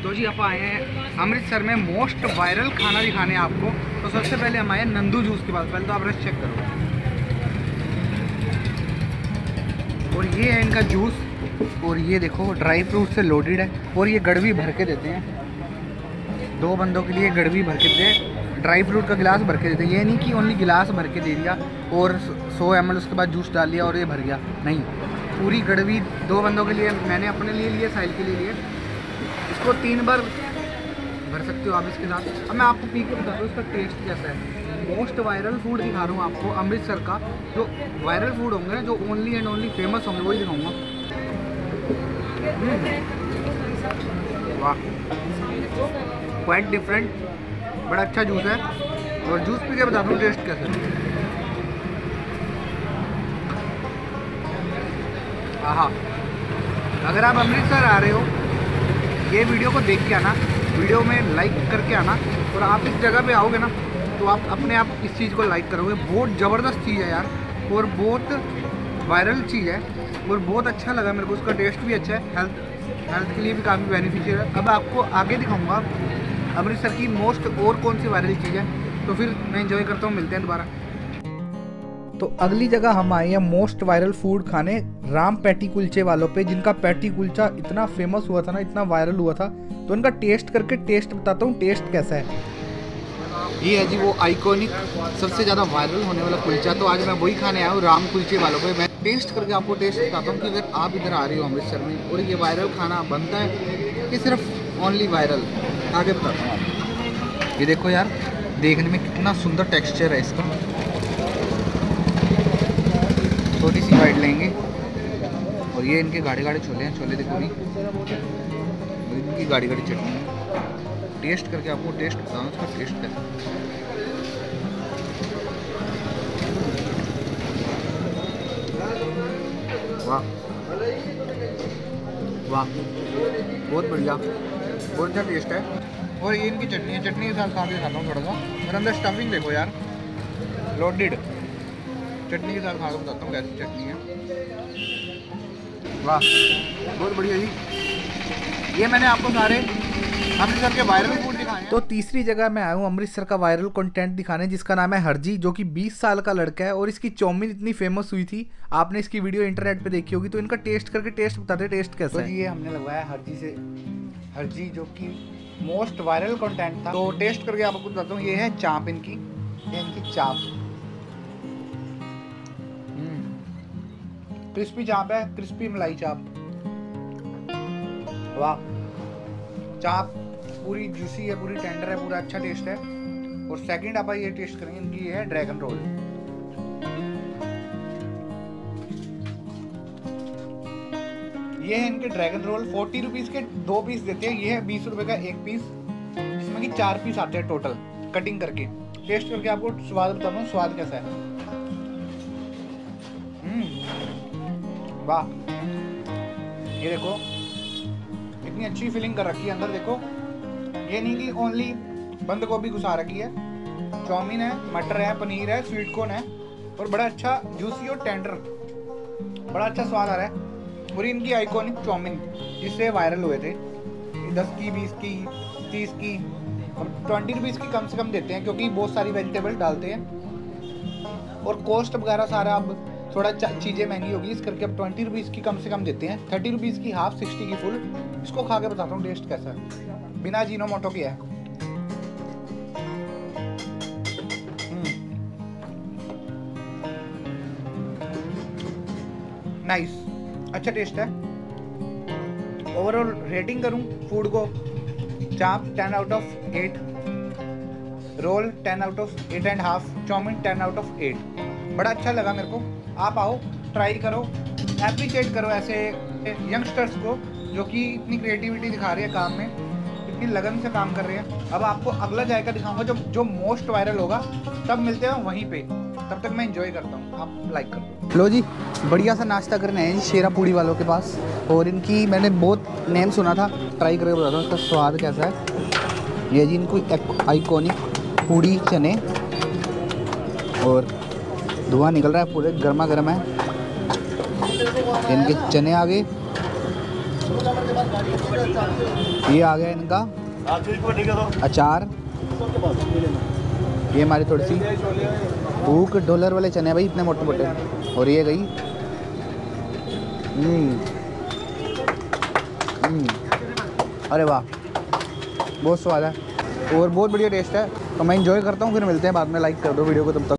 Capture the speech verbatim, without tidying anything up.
तो जी आप आए हैं अमृतसर में मोस्ट वायरल खाना दिखाने आपको। तो सबसे पहले हम आए नंदू जूस के पास। पहले तो आप रश चेक करो, और ये है इनका जूस, और ये देखो ड्राई फ्रूट से लोडेड है, और ये गड़वी भर के देते हैं। दो बंदों के लिए गड़वी भर के देते हैं, ड्राई फ्रूट का गिलास भर के देते हैं। ये नहीं कि ओनली गिलास भर के दे दिया और सौ एम एल उसके बाद जूस डाल लिया और ये भर गया, नहीं, पूरी गड़वी दो बंदों के लिए। मैंने अपने लिए लिए, साहिल के लिए लिए। इसको तीन बार भर सकते हो आप इसके साथ। अब मैं आपको पी के बताता हूँ इसका टेस्ट कैसा है। मोस्ट वायरल फूड दिखा रहा हूँ आपको अमृतसर का, जो वायरल फूड होंगे ना, जो ओनली एंड ओनली फेमस होंगे, वही दिखाऊंगा। वाह, क्वाइट डिफरेंट, बड़ा अच्छा जूस है। और जूस पी के बताता हूँ टेस्ट कैसा है। हाँ, अगर आप अमृतसर आ रहे हो, ये वीडियो को देख के आना, वीडियो में लाइक करके आना, और आप इस जगह पे आओगे ना तो आप अपने आप इस चीज़ को लाइक करोगे। बहुत ज़बरदस्त चीज़ है यार, और बहुत वायरल चीज़ है, और बहुत अच्छा लगा मेरे को। उसका टेस्ट भी अच्छा है, हेल्थ हेल्थ के लिए भी काफ़ी बेनिफिशियल है। अब आपको आगे दिखाऊंगा अमृतसर की मोस्ट और कौन सी वायरल चीज़ है, तो फिर मैं एंजॉय करता हूँ। मिलते हैं दोबारा। तो अगली जगह हम आए हैं मोस्ट वायरल फूड खाने, राम पैटी कुलचे वालों पे, जिनका पैटी कुलचा इतना फेमस हुआ था ना, इतना वायरल हुआ था। तो इनका टेस्ट करके टेस्ट बताता हूँ टेस्ट कैसा है। ये है जी वो आइकॉनिक सबसे ज़्यादा वायरल होने वाला कुलचा। तो आज मैं वही खाने आया हूँ, राम कुलचे वालों पे। मैं टेस्ट करके आपको टेस्ट बताता हूँ कि अगर आप इधर आ रहे हो अमृतसर में और ये वायरल खाना बनता है कि सिर्फ ओनली वायरल, आगे बताता हूँ आपको। ये देखो यार, देखने में कितना सुंदर टेक्स्चर है इसका। छोटी सी बाइट लेंगे, और ये इनके गाढ़े गाढ़े छोले हैं। छोले देखो नहीं, इनकी गाढ़ी गाढ़ी चटनी है। टेस्ट करके आपको टेस्ट बताऊँ उसका टेस्ट कैसा। वाह वाह, बहुत बढ़िया, बहुत अच्छा टेस्ट है। और ये इनकी चटनी है, चटनी के साथ खा के खाता हूँ थोड़ा सा। और अंदर स्टफिंग देखो यार, लोडेड। चटनी के साथ खा के बताता हूँ कैसी चटनी है। वाह, बहुत बढ़िया जी। ये मैंने आपको सारे अमृतसर के वायरल फूड दिखाए हैं। तो तीसरी जगह मैं आया हूँ अमृतसर का वायरल कंटेंट दिखाने, जिसका नाम है हरजी, जो कि बीस साल का लड़का है, और इसकी चाउमीन इतनी फेमस हुई थी, आपने इसकी वीडियो इंटरनेट पे देखी होगी। तो इनका टेस्ट करके टेस्ट बताते टेस्ट कैसा है। ये हमने लगवाया हरजी से, हरजी जो कि मोस्ट वायरल कंटेंट था। तो टेस्ट करके आपको बताता हूँ। ये है चाप इनकी, ये इनकी चाप, क्रिस्पी चाप है, क्रिस्पी मलाई चाप। वाह, चाप पूरी जूसी है, पूरी टेंडर है, पूरा अच्छा टेस्ट है। और सेकंड आप ये टेस्ट करेंगे, इनकी ये है ड्रैगन रोल। ये है इनके ड्रैगन रोल, फोर्टी रुपीज के दो पीस देते हैं। ये है बीस रुपए का एक पीस, जिसमें कि चार पीस आते हैं टोटल कटिंग करके। टेस्ट करके आपको स्वाद बताता हूँ, स्वाद कैसा है। वाह, ये देखो इतनी अच्छी फिलिंग कर रखी है अंदर। देखो, ये नहीं कि ओनली बंद गोभी घुसा रखी है, चाउमीन है, मटर है, पनीर है, स्वीट कॉर्न है, और बड़ा अच्छा जूसी और टेंडर, बड़ा अच्छा स्वाद आ रहा है। पूरी इनकी आइकॉनिक चाउमीन जिससे वायरल हुए थे, दस की, बीस की, तीस की, और ट्वेंटी रुपीज़ की कम से कम देते हैं, क्योंकि बहुत सारी वेजिटेबल डालते हैं। और कॉस्ट वगैरह सारा अब थोड़ा चीज़ें महंगी होगी, इस करके अब ट्वेंटी रुपीज़ की कम से कम देते हैं। थर्टी रुपीज़ की हाफ, सिक्सटी की फुल। इसको खा के बताता हूँ टेस्ट कैसा है, बिना जीनोमोटो के है। नाइस, अच्छा टेस्ट है। ओवरऑल रेटिंग करूँ फूड को, chaap ten out of eight, roll ten out of eight and half, chowmein ten out of eight. बड़ा अच्छा लगा मेरे को। आप आओ, ट्राई करो, एप्रिशिएट करो ऐसे यंगस्टर्स को जो कि इतनी क्रिएटिविटी दिखा रहे हैं काम में, इतनी लगन से काम कर रहे हैं। अब आपको अगला जायका दिखाऊंगा जो जो मोस्ट वायरल होगा, तब मिलते हैं वहीं पे। तब तक मैं एंजॉय करता हूँ, आप लाइक कर दो। लो जी, बढ़िया सा नाश्ता करने आए शेरा पूड़ी वालों के पास, और इनकी मैंने बहुत नेम सुना था, ट्राई करके बताता हूँ इसका स्वाद कैसा है। ये जी इनको आइकॉनिक पूड़ी चने, और धुआं निकल रहा है, पूरे गर्मा गर्म है। इनके चने आ गए, ये आ गया इनका अचार। ये हमारी थोड़ी सी भूख डॉलर वाले चने भाई, इतने मोटे मोटे। और ये गई हम्म हम्म अरे वाह, बहुत स्वाद है और बहुत बढ़िया टेस्ट है। तो मैं इंजॉय करता हूँ, फिर मिलते हैं बाद में। लाइक कर दो वीडियो को तब तक।